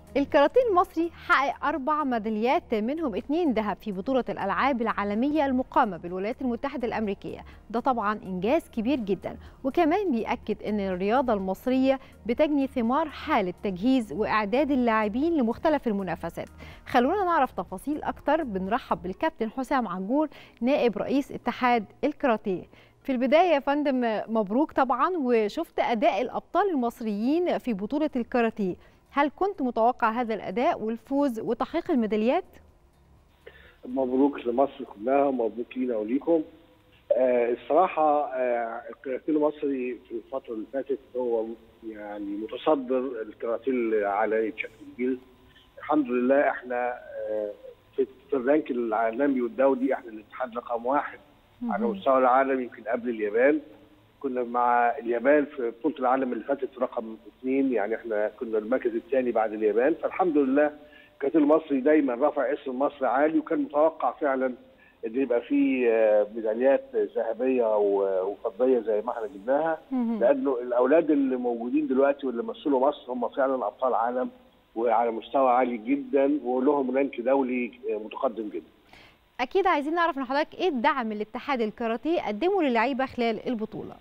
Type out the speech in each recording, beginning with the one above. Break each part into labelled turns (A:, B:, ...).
A: الكاراتيه المصري حقق 4 ميداليات منهم 2 ذهب في بطولة الألعاب العالمية المقامة بالولايات المتحدة الأمريكية. ده طبعا إنجاز كبير جدا، وكمان بيأكد أن الرياضة المصرية بتجني ثمار حالة تجهيز وإعداد اللاعبين لمختلف المنافسات. خلونا نعرف تفاصيل أكتر. بنرحب بالكابتن حسام عجور نائب رئيس اتحاد الكاراتيه. في البداية يا فندم مبروك طبعا، وشفت أداء الأبطال المصريين في بطولة الكاراتيه. هل كنت متوقع هذا الأداء والفوز وتحقيق الميداليات؟
B: مبروك لمصر كلها ومبروك لينا وليكم. الصراحة الكاراتيه المصري في الفترة اللي فاتت هو يعني متصدر الكاراتيه العالمي بشكل كبير. الحمد لله احنا في الرانك العالمي والدولي احنا الاتحاد رقم 1 على مستوى العالم، يمكن قبل اليابان. كنا مع اليابان في بطولة العالم اللي فاتت رقم 2، يعني احنا كنا المركز الثاني بعد اليابان. فالحمد لله الكاراتيه المصري دايما رافع اسم مصر عالي، وكان متوقع فعلا ان يبقى فيه ميداليات ذهبيه وفضيه زي ما احنا جبناها، لانه الاولاد اللي موجودين دلوقتي واللي مثلوا مصر هم فعلا ابطال عالم وعلى مستوى عالي جدا، ولهم رانك دولي متقدم جدا.
A: أكيد عايزين نعرف من حضرتك إيه الدعم اللي اتحاد الكاراتيه قدمه للعيبة خلال البطولة؟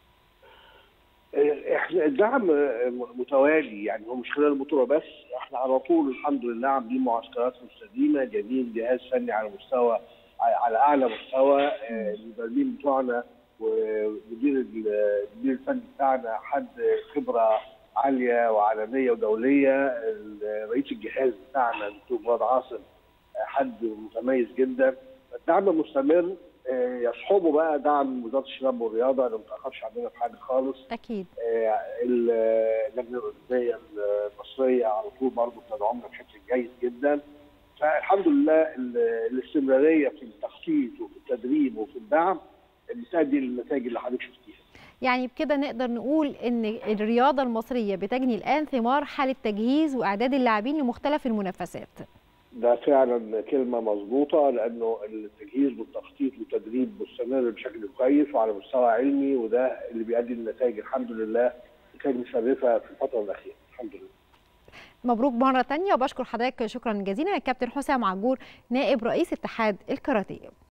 B: احنا الدعم متوالي، يعني هو مش خلال البطوله بس، احنا على طول الحمد لله عاملين معسكرات مستديمه، جايبين جهاز فني على اعلى مستوى. المدربين بتوعنا ومدير الفني بتاعنا حد خبره عاليه وعالميه ودوليه. رئيس الجهاز بتاعنا دكتور مراد عاصم حد متميز جدا. الدعم مستمر، يصحبه بقى دعم وزاره الشباب والرياضه اللي ما تاخرش عندنا في حاجه خالص.
A: اكيد.
B: اللجنه الاولمبيه المصريه على طول برضه بتدعمنا بشكل جيد جدا. فالحمد لله الاستمراريه في التخطيط وفي التدريب وفي الدعم بتؤدي للنتائج اللي حضرتك شفتيها.
A: يعني بكده نقدر نقول ان الرياضه المصريه بتجني الان ثمار حاله تجهيز واعداد اللاعبين لمختلف المنافسات.
B: ده فعلا كلمه مظبوطه، لانه التجهيز والتخطيط والتدريب مستمر بشكل كويس وعلى مستوى علمي، وده اللي بيؤدي للنتائج الحمد لله كانت مشرفه في الفتره الاخيره. الحمد لله.
A: مبروك مره ثانيه، وبشكر حضرتك شكرا جزيلا الكابتن حسام عجور نائب رئيس اتحاد الكاراتيه.